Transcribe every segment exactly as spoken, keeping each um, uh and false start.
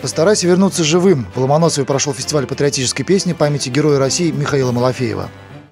Постарайся вернуться живым. В Ломоносове прошел фестиваль патриотической песни памяти Героя России Михаила Малафеева.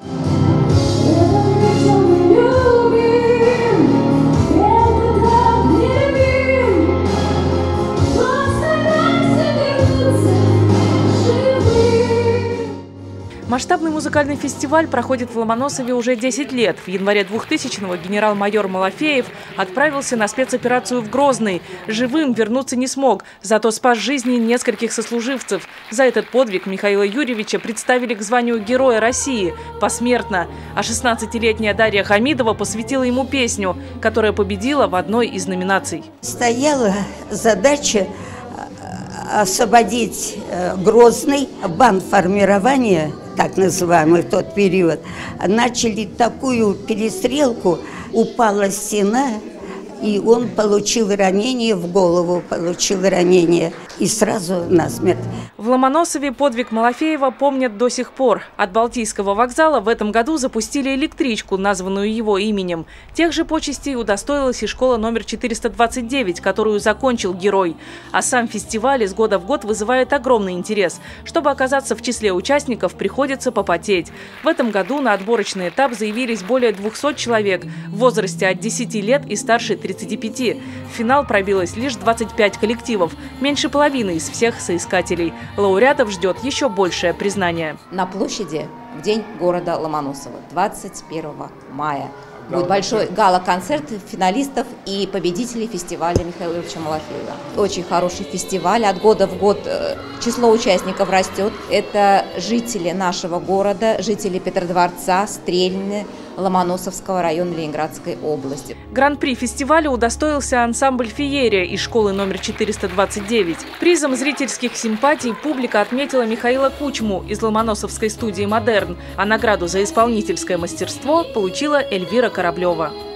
Масштабный музыкальный фестиваль проходит в Ломоносове уже десять лет. В январе двухтысячного генерал-майор Малафеев отправился на спецоперацию в Грозный. Живым вернуться не смог, зато спас жизни нескольких сослуживцев. За этот подвиг Михаила Юрьевича представили к званию Героя России посмертно. А шестнадцатилетняя Дарья Хамидова посвятила ему песню, которая победила в одной из номинаций. Стояла задача освободить Грозный, бандформирование, так называемый в тот период. Начали такую перестрелку, упала стена, и он получил ранение в голову, получил ранение и сразу насмерть. В Ломоносове подвиг Малафеева помнят до сих пор. От Балтийского вокзала в этом году запустили электричку, названную его именем. Тех же почестей удостоилась и школа номер четыреста двадцать девять, которую закончил герой. А сам фестиваль из года в год вызывает огромный интерес. Чтобы оказаться в числе участников, приходится попотеть. В этом году на отборочный этап заявились более двухсот человек в возрасте от десяти лет и старше тридцати пяти. В финал пробилось лишь двадцать пять коллективов, меньше половины из всех соискателей. Лауреатов ждет еще большее признание. На площади в день города Ломоносова, двадцать первого мая, будет большой гала-концерт финалистов и победителей фестиваля Михаила Юрьевича Малафеева. Очень хороший фестиваль, от года в год число участников растет. Это жители нашего города, жители Петродворца, Стрельны, Ломоносовского района Ленинградской области. Гран-при фестиваля удостоился ансамбль «Феерия» из школы номер четыреста двадцать девять. Призом зрительских симпатий публика отметила Михаила Кучму из ломоносовской студии «Модерн», а награду за исполнительское мастерство получила Эльвира Кораблева.